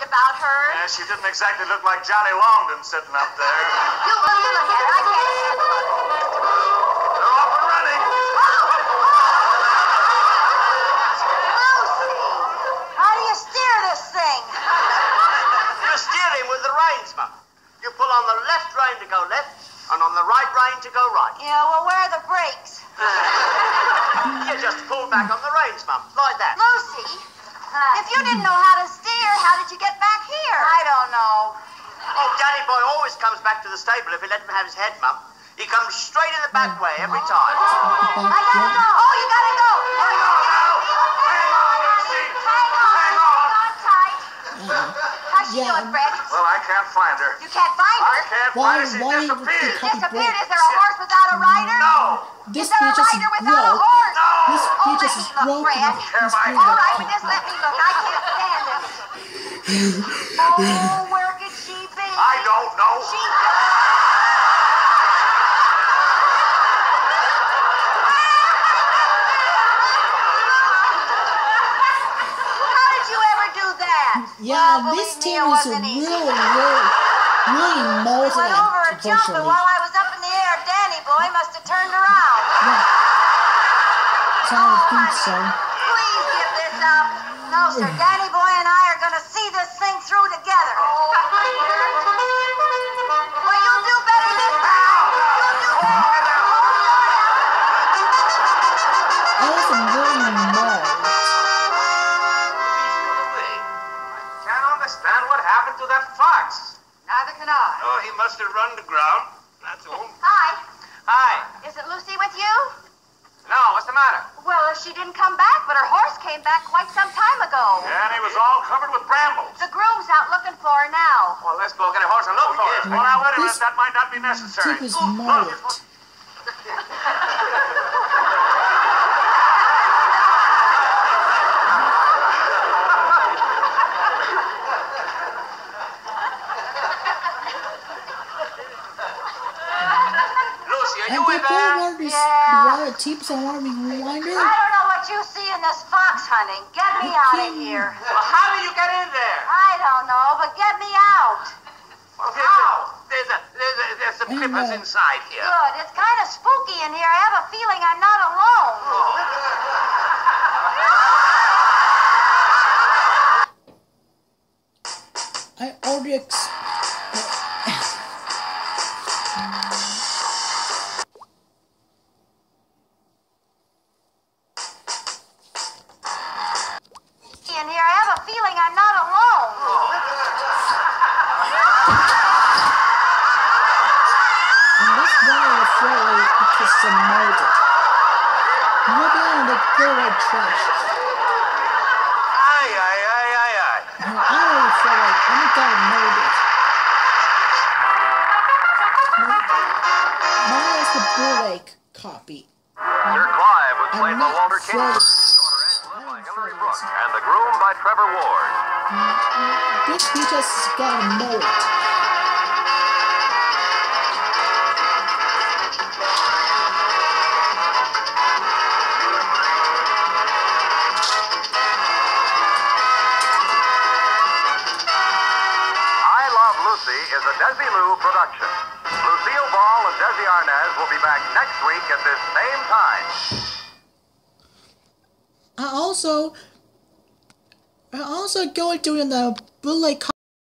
about her. Yeah, she didn't exactly look like Johnny Longden sitting up there. You look at her. I can't see the look. They're off and running. Lucy, how do you steer this thing? You're steering with the reins, Mum. You pull on the left rein to go left, and on the right rein to go right. Yeah, well, where are the brakes? You just pull back on the reins, Mum, like that. Lucy, if you didn't know how to steer, how did you get back here? I don't know. Oh, Danny boy always comes back to the stable if we let him have his head, Mum. He comes straight in the back way every time. I gotta go. Oh, you gotta go. Hang on now. Hang on, Lucy. Hang on. Hang on tight. How's she doing, Fred? Well, I can't find her. You can't find I her? can't find her. She Why disappeared. Disappeared? Is there a horse without a rider? No. This Is there a bitch is rider without a broke. horse? No. This Oh, bitch let is me look, broke. Fred. All right, but just let me look. I can't stand this. Oh, where could she be? I don't know. She... How did you ever do that? Yeah, Well, this believe me, team it is wasn't easy. really We went over a jump, and unfortunately. while I was up in the air, Danny boy must have turned around. So I don't think so. Please give this up. No, sir. Danny boy and I are going to see this thing through together. Well, you'll do better this time. You'll do better. I was really mauled. Can't understand what happened to that fox. Neither can I. Oh, he must have run the ground. That's all. Hi. Hi. Is it Lucy with you? No, what's the matter? Well, she didn't come back, but her horse came back quite some time ago. Yeah, and he was all covered with brambles. The groom's out looking for her now. Well, let's go get a horse and look for it. Well, now, wait a minute. This That might not be necessary. Tip is Ooh, mullet. look. Lucy, are And you in people there? want this Yeah. lot of tips and want to be rewinder. I don't know what you see in this fox hunting. Get me out of here. Well, how did you get in there? I don't know, but get me out. Well, there's some clippers inside here. Good. It's kind of spooky in here. I have a feeling I'm not alone. I already In here, I have a feeling I'm not alone. And that's why I was afraid because I'm molded. Maybe I'm the girl I trashed. Aye, aye, aye, aye, aye. No, I don't feel like I'm gonna mold it. Mine is the Burlake copy. Sir Clive would play I'm by not Walter Fred. Kinsey, daughter Angela by Hillary Brooks, and the groom by Trevor Ward. This bitch has got a mold. I Love Lucy is a Desilu production. Lucille Ball and Desi Arnaz will be back next week at this same time. I also going to do the Burlake